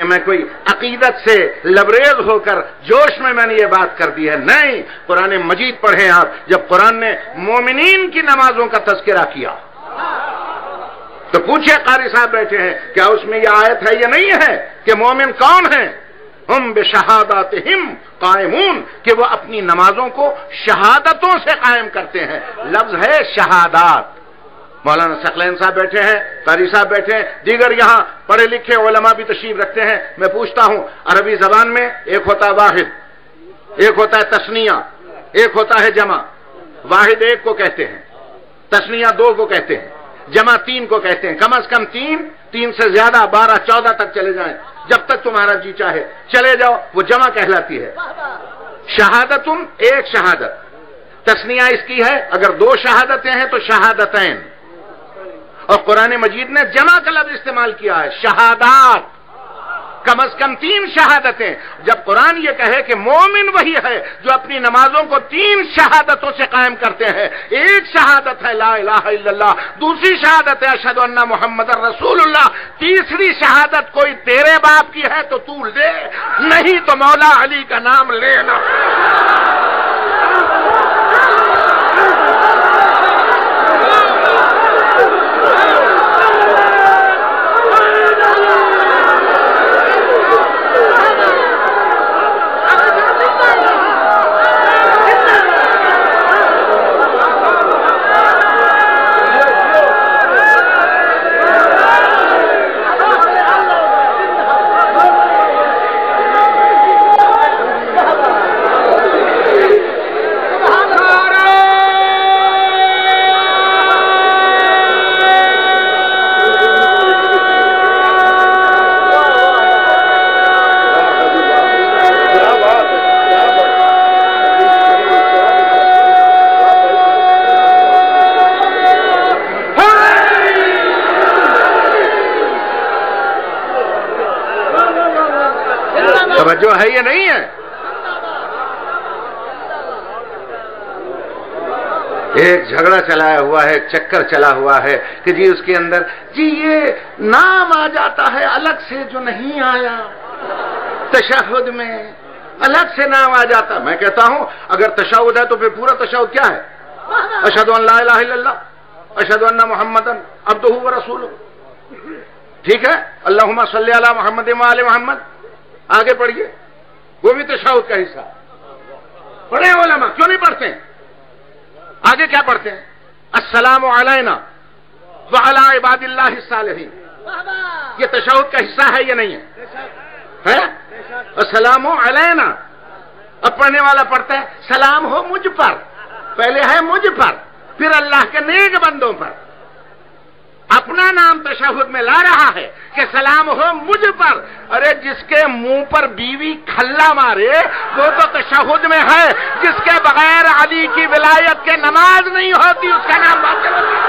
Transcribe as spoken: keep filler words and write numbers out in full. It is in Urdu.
میں کوئی عقیدت سے لبریز ہو کر جوش میں میں نے یہ بات کر دی ہے، نہیں، قرآن مجید پڑھیں آپ۔ جب قرآن نے مومنین کی نمازوں کا تذکرہ کیا تو پوچھے، قاری صاحب بیٹھے ہیں، کیا اس میں یہ آیت ہے یا نہیں ہے کہ مومن کون ہیں؟ ہم بشہاداتہم قائمون، کہ وہ اپنی نمازوں کو شہادتوں سے قائم کرتے ہیں۔ لفظ ہے شہادات۔ مولانا ثقلین صاحب بیٹھے ہیں، قاری صاحب بیٹھے ہیں، دیگر یہاں پڑھے لکھے علماء بھی تشریف رکھتے ہیں۔ میں پوچھتا ہوں، عربی زبان میں ایک ہوتا ہے واحد، ایک ہوتا ہے تثنیہ، ایک ہوتا ہے جمع۔ واحد ایک کو کہتے ہیں، تثنیہ دو کو کہتے ہیں، جمع تین کو کہتے ہیں۔ کم از کم تین، تین سے زیادہ بارہ چودہ تک چلے جائیں، جب تک تمہارا جی چاہے چلے جاؤ، وہ جمع کہلاتی ہے۔ شہادتن ایک شہادت، تثنیہ اس کی ہے، اگر دو شہادتیں ہیں تو شہادتین، اور قرآن مجید نے جمع کا لفظ استعمال کیا ہے، شہادات، کم از کم تین شہادتیں۔ جب قرآن یہ کہے کہ مومن وہی ہے جو اپنی نمازوں کو تین شہادتوں سے قائم کرتے ہیں، ایک شہادت ہے لا الہ الا اللہ، دوسری شہادت ہے اشہد ان محمد رسول اللہ، تیسری شہادت کوئی تیرے باپ کی ہے تو تو لے، نہیں تو مولا علی کا نام لینا۔ توجہ ہے یہ نہیں ہے؟ ایک جھگڑا چلایا ہوا ہے، چکر چلا ہوا ہے کہ جی اس کے اندر جی یہ نام آ جاتا ہے الگ سے جو نہیں آیا تشہد میں، الگ سے نام آ جاتا۔ میں کہتا ہوں اگر تشہد ہے تو پھر پورا تشہد کیا ہے؟ اشہد ان لا الہ الا اللہ، اشہد ان محمد عبدہ و رسولہ، ٹھیک ہے؟ اللہم صلی علی محمد و آل محمد، آگے پڑھیے، وہ بھی تشہد کا حصہ۔ پڑھیں علماء، کیوں نہیں پڑھتے؟ آگے کیا پڑھتے ہیں؟ السلام علینا وعلی عباد اللہ الصالحین، یہ تشہد کا حصہ ہے یا نہیں ہے؟ السلام علینا، اب پڑھنے والا پڑھتا ہے سلام ہو مجھ پر، پہلے ہے مجھ پر، پھر اللہ کے نیک بندوں پر، اپنا نام تشہد میں لا رہا ہے کہ سلام ہو مجھ پر۔ ارے جس کے منہ پر بیوی کھلا مارے وہ تو تشہد میں ہے، جس کے بغیر علی کی ولایت کے نماز نہیں ہوتی اس کا نام بات